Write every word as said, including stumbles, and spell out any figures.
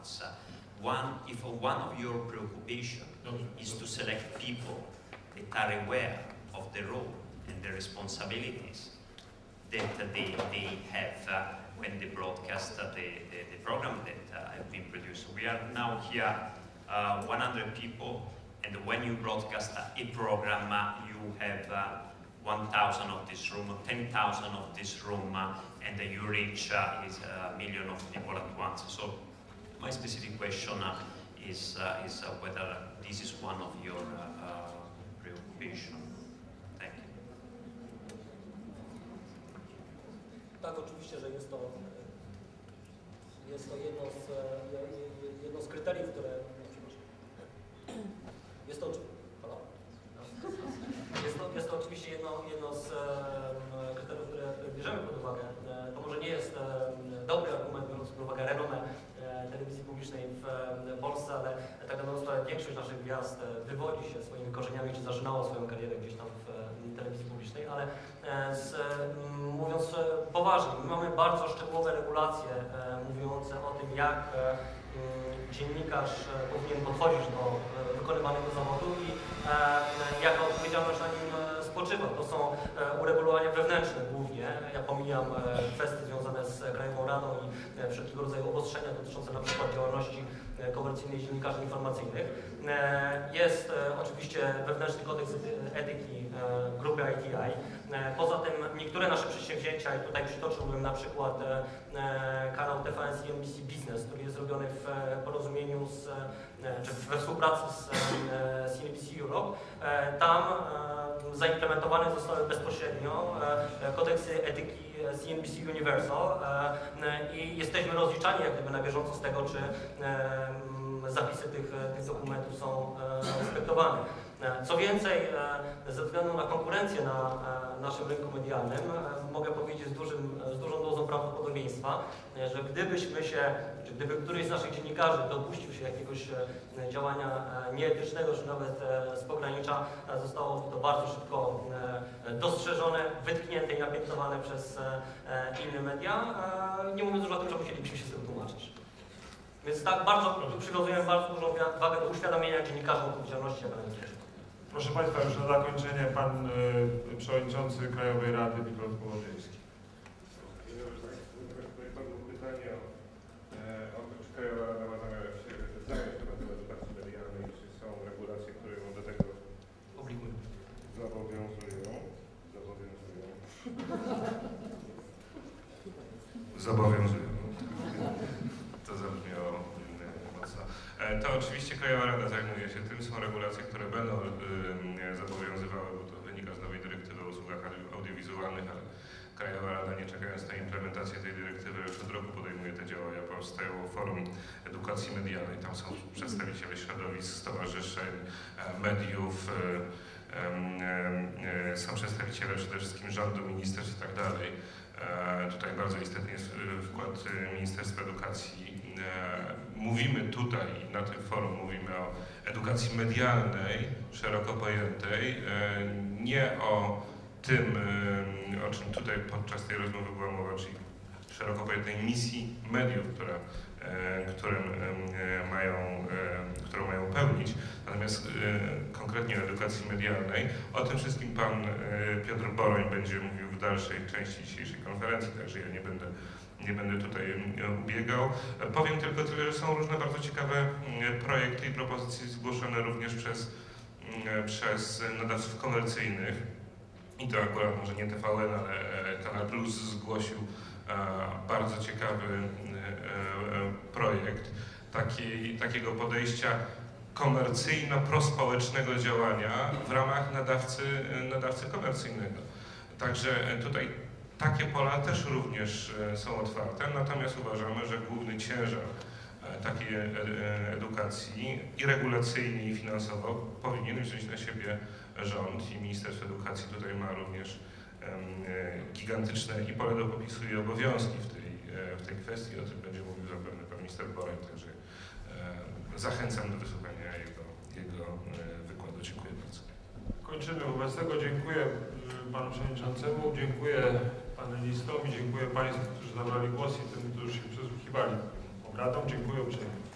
ones. Uh, one, if one of your preoccupations is to select people that are aware of the role and the responsibilities that they, they have uh, when they broadcast uh, the, the, the program that uh, have been produced. We are now here, uh, one hundred people, and when you broadcast a program, uh, you have uh, one thousand of this room, ten thousand of this room, uh, and uh, you reach uh, is a million of people at once. So my specific question uh, is, uh, is uh, whether this is one of your uh, uh, preoccupations. Thank you. Tak, oczywiście, że jest to, jest to jedno, z, jedno z kryteriów, które jest to, halo? Jest to, jest to oczywiście jedno, jedno z kryteriów, które bierzemy pod uwagę. To może nie jest dobry argument, biorąc pod uwagę renomę telewizji publicznej w Polsce, ale tak naprawdę sprawę większość naszych gwiazd wywodzi się swoimi korzeniami, czy zaczynała swoją karierę gdzieś tam w telewizji publicznej, ale z, mówiąc poważnie, my mamy bardzo szczegółowe regulacje mówiące o tym, jak dziennikarz powinien podchodzić do wykonywanego zawodu i jaka odpowiedzialność na nim spoczywa. To są uregulowania wewnętrzne głównie. Ja pomijam kwestie związane z Krajową Radą i wszelkiego rodzaju obostrzenia dotyczące na przykład działalności komercyjnej dziennikarzy informacyjnych. Jest oczywiście wewnętrzny kodeks etyki grupy I T I. Poza tym niektóre nasze przedsięwzięcia, i tutaj przytoczyłbym na przykład kanał T V N C N B C Business, który jest zrobiony w porozumieniu z, czy we współpracy z C N B C Europe. Tam zaimplementowane zostały bezpośrednio kodeksy etyki C N B C Universal i jesteśmy rozliczani jak gdyby na bieżąco z tego, czy zapisy tych, tych dokumentów są respektowane. Co więcej, ze względu na konkurencję na naszym rynku medialnym, mogę powiedzieć z, dużym, z dużą dozą prawdopodobieństwa, że gdybyśmy się, czy gdyby któryś z naszych dziennikarzy dopuścił się jakiegoś działania nieetycznego, czy nawet z pogranicza, zostałoby to bardzo szybko dostrzeżone, wytknięte i napiętnowane przez inne media, nie mówiąc już o tym, że musielibyśmy się z tym tłumaczyć. Więc tak, bardzo przywiązujemy bardzo dużą wagę do uświadomienia dziennikarzom odpowiedzialności, jaka na nich leży. Proszę Państwa, już na zakończenie Pan y, Przewodniczący Krajowej Rady Witold Kołodziejski. Padło pytanie o, o to, czy Krajowa Rada ma zamiar się zająć tematem edukacji medialnej, czy są regulacje, które ją do tego obligują. Zobowiązują. Zobowiązują. Zobowiązują. To zabrzmiało mocno. To oczywiście Krajowa Rada zajmuje się tym. Są regulacje, które będą y, zobowiązywały, bo to wynika z nowej dyrektywy o usługach audiowizualnych, ale Krajowa Rada, nie czekając na implementację tej dyrektywy, już od roku podejmuje te działania. Powstało Forum Edukacji Medialnej, tam są przedstawiciele środowisk, stowarzyszeń, mediów, y, y, y, są przedstawiciele przede wszystkim rządu, ministerstw i tak dalej. Tutaj bardzo istotny jest wkład Ministerstwa Edukacji. Mówimy tutaj, na tym forum mówimy o edukacji medialnej, szeroko pojętej, nie o tym, o czym tutaj podczas tej rozmowy była mowa, czyli szeroko pojętej misji mediów, która, którym mają, którą mają pełnić, natomiast konkretnie o edukacji medialnej. O tym wszystkim Pan Piotr Boroń będzie mówił w dalszej części dzisiejszej konferencji, także ja nie będę, nie będę tutaj ubiegał. Powiem tylko tyle, że są różne bardzo ciekawe projekty i propozycje zgłoszone również przez, przez nadawców komercyjnych. I to akurat może nie T V N, ale Kanal Plus zgłosił bardzo ciekawy projekt takiej, takiego podejścia komercyjno-prospołecznego działania w ramach nadawcy, nadawcy komercyjnego. Także tutaj takie pola też również są otwarte, natomiast uważamy, że główny ciężar takiej edukacji i regulacyjnie, i finansowo powinien wziąć na siebie rząd i Ministerstwo Edukacji tutaj ma również gigantyczne i pole do popisu i obowiązki w tej, w tej kwestii. O tym będzie mówił zapewne pan minister Boroń, także zachęcam do wysłuchania jego, jego wykładu. Dziękuję bardzo. Kończymy wobec tego. Dziękuję panu przewodniczącemu, dziękuję panelistom i dziękuję państwu, którzy zabrali głos i tym, którzy się przysłuchiwali obradom. Dziękuję uprzejmie.